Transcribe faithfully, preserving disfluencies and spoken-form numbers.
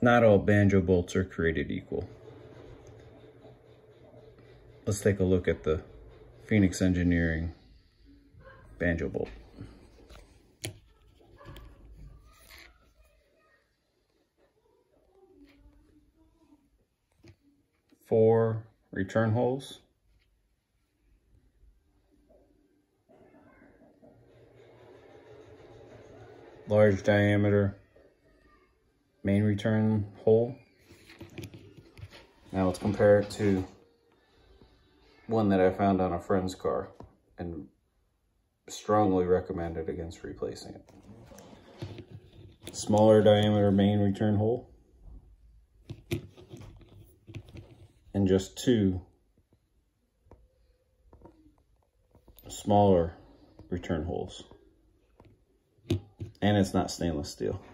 not all banjo bolts are created equal. Let's take a look at the Phenix Engineering banjo bolt. Four return holes. Large diameter main return hole. Now let's compare it to one that I found on a friend's car and strongly recommended against replacing it. Smaller diameter main return hole and just two smaller return holes. And it's not stainless steel.